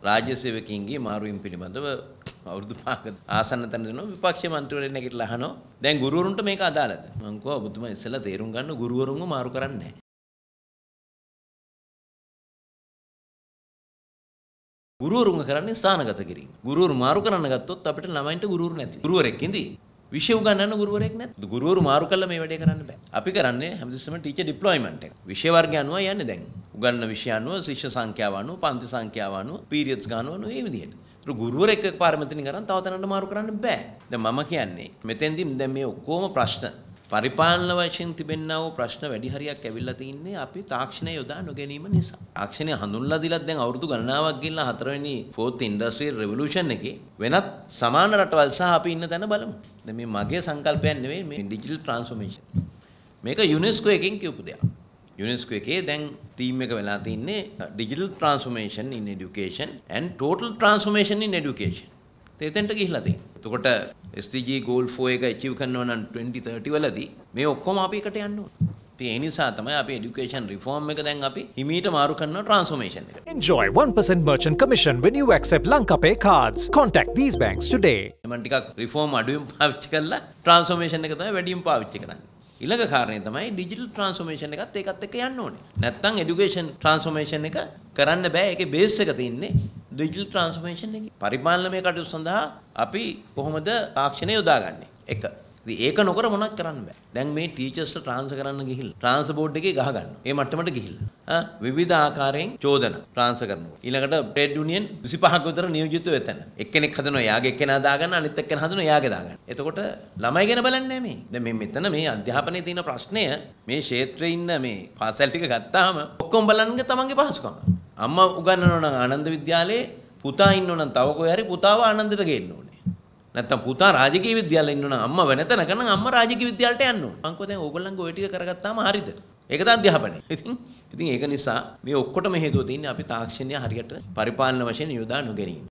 රාජ්‍ය සේවකයින්ගේ මාරුවීම් පිළිබඳව අවුරුදු 5ක ආසන්න තැන දෙනවා විපක්ෂ මන්ත්‍රීවරයෙක් නැගිටලා අහනවා දැන් ගුරුවරුන්ට මේක අදාළද මම කිව්වා ඔබතුමා ඉස්සෙල්ලා තේරුම් ගන්න ගුරුවරුන්ව මාරු කරන්නේ නැහැ ගුරුවරුන්ව කරන්නේ ස්ථානගත කිරීම ගුරුවරු මාරු කරන්න ගත්තොත් අපිට ළමයින්ට ගුරුවරු නැති ගුරුවරෙක් ඉඳී විෂය උගන්වන්න ගුරුවරයෙක් නැත්නම් ගුරුවරු මාරු කළා මේ වැඩේ කරන්න බෑ. අපි කරන්නේ හැමදෙස්සම ටීචර් ඩිප්ලොයිමන්ට් එක. විෂය වර්ගය අනුව යන්නේ දැන්. උගන්වන විෂය අනුව, ශිෂ්‍ය සංඛ්‍යාව අනුව, පන්ති සංඛ්‍යාව අනුව, පීරියඩ්ස් ගන්නව අනුව මේ විදිහට. ඒක ගුරුවරයෙක් එකපාර මෙතනින් කරන් තව තැනකට මාරු කරන්න බෑ. දැන් මම කියන්නේ මෙතෙන්දී දැන් මේ ඔක්කොම ප්‍රශ්න පරිපාලන වශයෙන් තිබෙනා වූ ප්‍රශ්න වැඩි හරියක් ඇවිල්ලා තින්නේ අපි තාක්ෂණය යොදා නොගැනීම නිසා. තාක්ෂණය හඳුන්ලා දීලා දැන් අවුරුදු ගණනාවක් ගිහිල්ලා හතරවෙනි 4th ඉන්ඩස්ට්‍රියල් රෙවොලූෂන් එකේ වෙනත් සමාන රටවල් සහ අපි ඉන්න තැන බලමු. දැන් මේ මගේ සංකල්පයක් නෙවෙයි මේ ඩිජිටල් ට්‍රාන්ස්ෆෝමේෂන්. මේක යුනෙස්කෝ එකෙන් කියපු දෙයක්. යුනෙස්කෝ එකේ දැන් තීම් එක වෙලා තින්නේ digital transformation in education and total transformation in education. තේතෙන්ට ගිහිල්ලා තියෙනවා. එතකොට SDG goal 4 එක achieve කරනවා නම් 2030 වලදී මේ ඔක්කොම අපි එකට යන්න ඕනේ. ඒ නිසා තමයි අපි education reform එක දැන් අපි හිමීට මාරු කරනවා transformation එකට. Enjoy 1% merchant commission when you accept Lanka Pay cards. Contact these banks today. මම ටිකක් reform අඩුවෙන් පාවිච්චි කරලා transformation එක තමයි වැඩියෙන් පාවිච්චි කරන්නේ. ඊළඟ කාරණේ තමයි digital transformation එකත් ඒකත් එක්ක යන්න ඕනේ. නැත්නම් education transformation එක කරන්න බෑ. ඒකේ බේස් එක තියෙන්නේ digital transformation එකේ. පරිපාලනමය කටයුතු සඳහා අපි කොහොමද තාක්ෂණය යොදාගන්නේ? එක. ඉතින් ඒක නොකර මොනවත් කරන්න බෑ. දැන් මේ ටීචර්ස්ට ට්‍රාන්ස්ෆර් කරන්න ගිහිල්ලා ට්‍රාන්ස්ෆර් බෝඩ් එකේ ගහ ගන්නවා. ඒ මට්ටමට ගිහිල්ලා. විවිධ ආකාරයෙන් චෝදන ට්‍රාන්ස්ෆර් කරනවා. ඊළඟට ට්‍රේඩ් යුනියන් 25ක විතර නියෝජිත වෙතන. එක්කෙනෙක් හදනවා යාගේ එක්කෙනා දාගන්න අනිත් එක්කෙනා හදනවා යාගේ දාගන්න. එතකොට ළමයි ගැන බලන්නේ නැහැ මේ. දැන් මේ මෙතන මේ අධ්‍යාපනයේ තියෙන ප්‍රශ්නය මේ ක්ෂේත්‍රයේ ඉන්න මේ පාසල් ටික ගත්තාම ඔක්කොම බලන්නේ තමන්ගේ පහසුකම. අම්මා උගන්වනවා නම් ආනන්ද විද්‍යාලයේ පුතා ඉන්නෝ නම් තව කොහේ හරි පුතාව ආනන්දට ගේන්න ඕනේ. නැත්තම් පුතා රාජකීය විද්‍යාලේ ඉන්නෝ නම් අම්මා වෙන තැනක නම් අම්මා රාජකීය විද්‍යාලයට යන්න ඕනේ. මං කෝ දැන් ඕගොල්ලන්ගේ ওই ටික කරගත්තාම හරියද? ඒක තමයි අධ්‍යාපනය. ඉතින් ඒක නිසා මේ ඔක්කොටම හේතුව තියෙන්නේ අපි තාක්ෂණය හරියට පරිපාලන වශයෙන් යොදා නොගැනීම.